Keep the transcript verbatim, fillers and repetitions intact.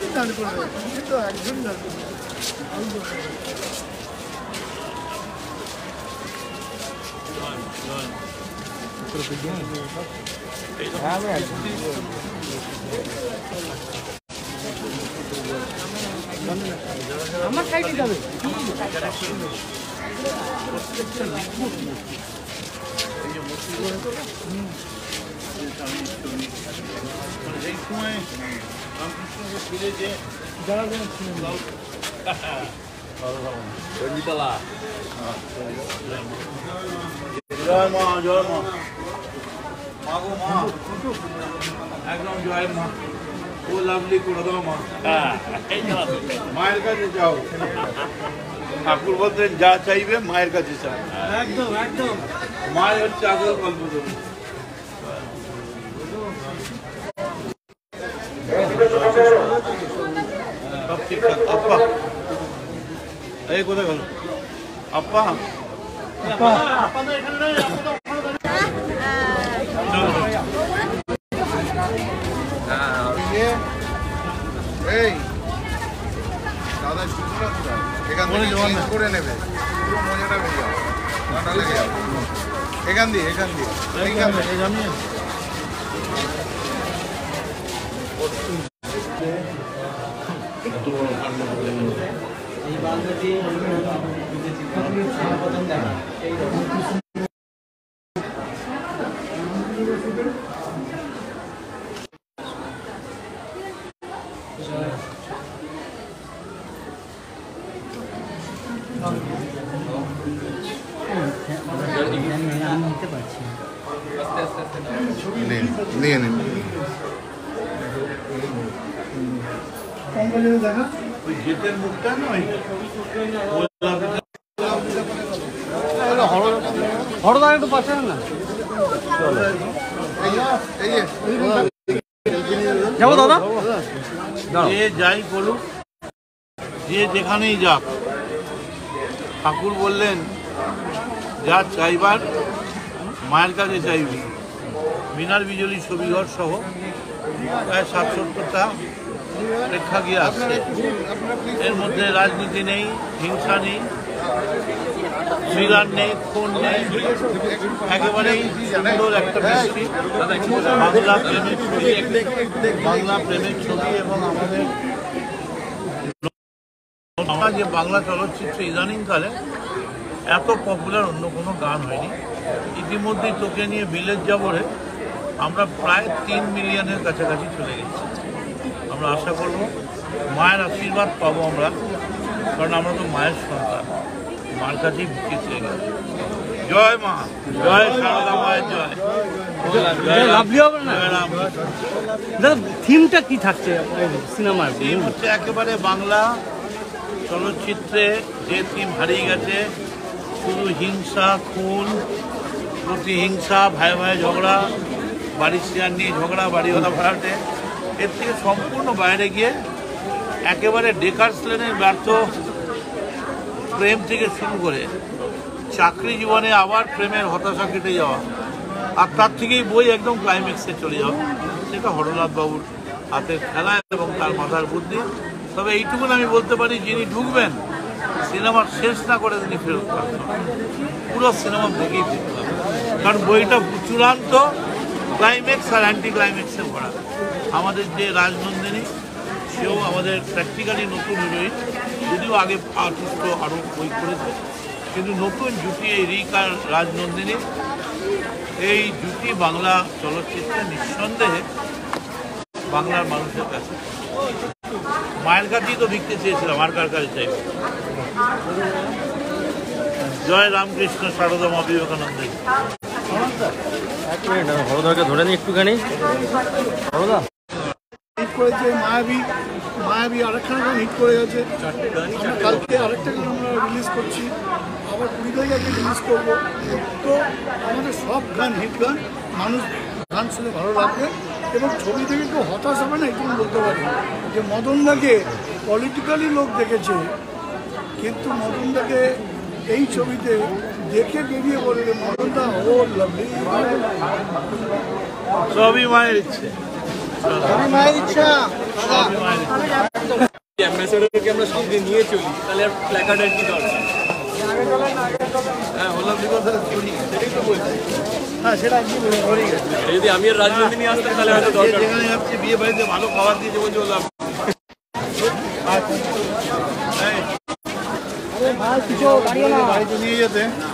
দাঁড় করবে, তো একজন দাঁড় করবে। আমার সাইডে যাবে সেই সময় রামকৃষ্ণকে ফিরে যে যারা জয় মা জয় মা মা গো মা একদম জয় মা ও লাভলি করে দাও মা মায়ের কাছে যাও ঠাকুর বলতেন যা চাইবে মায়ের কাছে চাও একদম একদম মায়ের হচ্ছে আসল গল্প দেবে সব ঠিকঠাক আপা এই কোথায় গেল আপা এই দাদা শুকুরা কোথায় এখান থেকে চেঞ্জ করে নেবে পুরো মজাটা হয়ে যাবে ঠান্ডা লেগে যাবে এখান দিয়ে এখান দিয়ে এইখান দিয়ে এই বাংলাটি প্রথম দেখা নিতে পারছি নিয়ে নিন দেখা ওই গেটের মুখটা নয় হরদা একটু পাশে না যাবো দাদা যে যাই করুক যে যেখানেই যাক ঠাকুর বললেন যা চাইবার মায়ের কাছে চাইবি মিনার বিজলি ছবিঘর সহ প্রায় সাত সত্তরটা প্রেক্ষাগৃহ আসছে এর মধ্যে রাজনীতি নেই হিংসা নেই শ্রীরান নেই খুন নেই একেবারেই সুন্দর একটা মিষ্টি বাংলা প্রেমের ছবি বাংলা প্রেমের ছবি এবং আমাদের আমরা যে বাংলা চলচ্চিত্র ইদানিংকালে এত পপুলার অন্য কোনো গান হয়নি ইতিমধ্যেই তোকে নিয়ে ভিলেজ যাবরে আমরা প্রায় তিন মিলিয়নের কাছাকাছি চলে গেছি আমরা আশা করব মায়ের আশীর্বাদ পাবো আমরা কারণ আমরা তো মায়ের সন্তান মার কাছেই বুকে চেয়ে গেল জয় মা জয় সারদা মায়ের জয় থিমটা কি থাকছে সিনেমার থিম হচ্ছে একেবারে বাংলা চলচ্চিত্রে যে থিম হারিয়ে গেছে শুধু হিংসা খুন প্রতিহিংসা ভাই ভাই ঝগড়া বাড়ির শেয়ার নিয়ে ঝগড়া বাড়িওয়ালা ভাড়াটে এর থেকে সম্পূর্ণ বাইরে গিয়ে একেবারে ডেকার লেনের ব্যর্থ প্রেম থেকে শুরু করে চাকরি জীবনে আবার প্রেমের হতাশা কেটে যাওয়া আর তার থেকেই বই একদম ক্লাইম্যাক্সে চলে যাওয়া সেটা হরনাথ বাবুর হাতের খেলা এবং তার মাথার বুদ্ধি তবে এইটুকুন আমি বলতে পারি যিনি ঢুকবেন সিনেমার শেষ না করে তিনি ফেরত পাবেন পুরো সিনেমা দেখেই ফিরতে হবে কারণ বইটা চূড়ান্ত ক্লাইম্যাক্স আর অ্যান্টি ক্লাইম্যাক্সে ভরা আমাদের যে রাজনন্দিনী সেও আমাদের প্র্যাকটিক্যালি নতুন হিরোইন যদিও আগে আর্টিস্ট আরও বই করেছে কিন্তু নতুন জুটি এই রিক আর রাজনন্দিনী এই জুটি বাংলা চলচ্চিত্রে নিঃসন্দেহে বাংলার মানুষের কাছে মায়ের কাছেই তো ভিক্ষে চেয়েছিলাম আর কার কাছে চাইব জয় রামকৃষ্ণ সারদা মা বিবেকানন্দ এক মিনিট হরদাকে ধরে নিই একটুখানি হরদা হিট করেছে মায়াবী মায়াবী আরেকটা গান হিট করে গেছে কালকে আরেকটা গান আমরা রিলিজ করছি আবার কুড়ি তারিখে রিলিজ করবো তো আমাদের সব গান হিট গান মানুষ গান শুনে ভালো লাগবে এবং ছবি থেকে কেউ হতাশ হবে না একটু বলতে পারি যে মদনদাকে পলিটিক্যালি লোক দেখেছে কিন্তু মদনদাকে এই ছবিতে দেখে বেরিয়ে বলবে মদনদা ও লাভলি সবই মায়ের ইচ্ছে মায়ের ইচ্ছা অ্যাম্বাসেডরকে আমরা সঙ্গে নিয়ে চলি তাহলে আর প্ল্যাকার্ডের কি দরকার? হ্যাঁ হলাম দিবস সেটাই তো বলছি। হ্যাঁ সেটা কি হয়ে গেছে। যদি আমি আর রাজনীতি নিয়ে আসতাম তাহলে হয়তো দরকার। যেখানে যাচ্ছে বিয়ে বাড়িতে ভালো খাবার দিয়ে যেমন চললাম। বাড়িতে নিয়ে যেতে